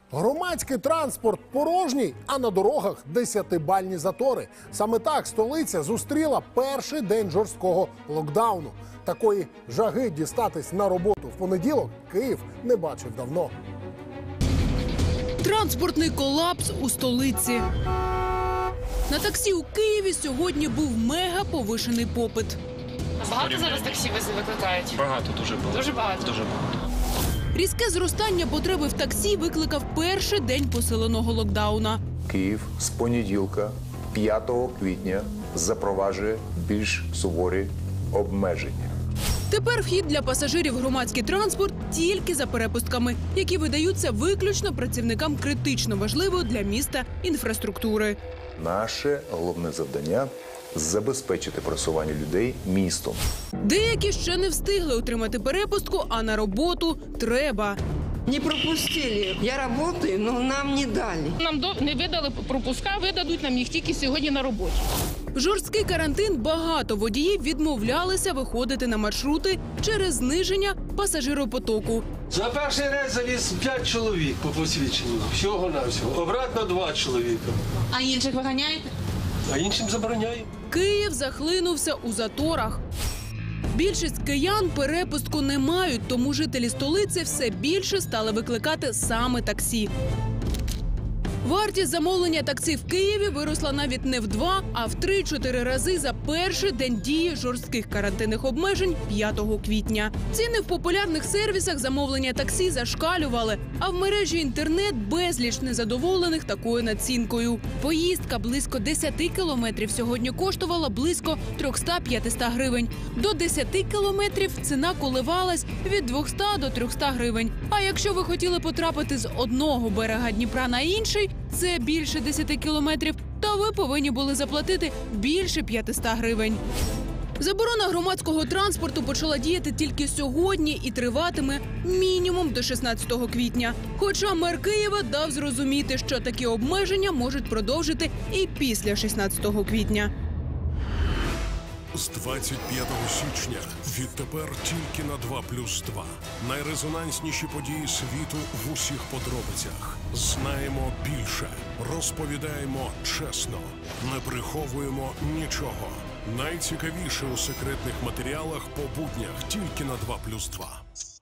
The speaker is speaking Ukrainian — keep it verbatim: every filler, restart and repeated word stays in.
Громадський транспорт порожній, а на дорогах десятибальні затори. Саме так столиця зустріла перший день жорсткого локдауну. Такої жаги дістатись на роботу в понеділок Київ не бачив давно. Транспортний колапс у столиці. На таксі у Києві сьогодні був мега повишений попит. Багато зараз таксі викликають? Багато, дуже багато. Дуже багато? Дуже багато. Різке зростання потреби в таксі викликав перший день посиленого локдауна. Київ з понеділка, п'ятого квітня, запроваджує більш суворі обмеження. Тепер вхід для пасажирів в громадський транспорт тільки за перепустками, які видаються виключно працівникам критично важливої для міста інфраструктури. Наше головне завдання – забезпечити просування людей містом. Деякі ще не встигли отримати перепустку, а на роботу треба. Не пропустили. Я работаю, но нам не дали. Нам до- не видали пропуска, видадуть нам їх тільки сьогодні на роботі. В жорсткий карантин багато водіїв відмовлялися виходити на маршрути через зниження пасажиропотоку. За перший рейс завіз п'ять чоловік по посвідченню. Всього-навсього. Обратно два чоловіка. А інших виганяєте? А іншим забороняємо. Київ захлинувся у заторах. Більшість киян перепустку не мають, тому жителі столиці все більше стали викликати саме таксі. Вартість замовлення таксі в Києві виросла навіть не в два, а в три-чотири рази за перший день дії жорстких карантинних обмежень п'ятого квітня. Ціни в популярних сервісах замовлення таксі зашкалювали, а в мережі інтернет безліч незадоволених такою націнкою. Поїздка близько десяти кілометрів сьогодні коштувала близько триста-п'ятсот гривень. До десяти кілометрів ціна коливалась від двохсот до трьохсот гривень. А якщо ви хотіли потрапити з одного берега Дніпра на інший, це більше десяти кілометрів, то ви повинні були заплатити більше п'ятисот гривень. Заборона громадського транспорту почала діяти тільки сьогодні і триватиме мінімум до шістнадцятого квітня. Хоча мер Києва дав зрозуміти, що такі обмеження можуть продовжити і після шістнадцятого квітня. З двадцять п'ятого січня відтепер тільки на два плюс два. Найрезонансніші події світу в усіх подробицях. Знаємо більше, розповідаємо чесно, не приховуємо нічого. Найцікавіше у секретних матеріалах по буднях тільки на два плюс два.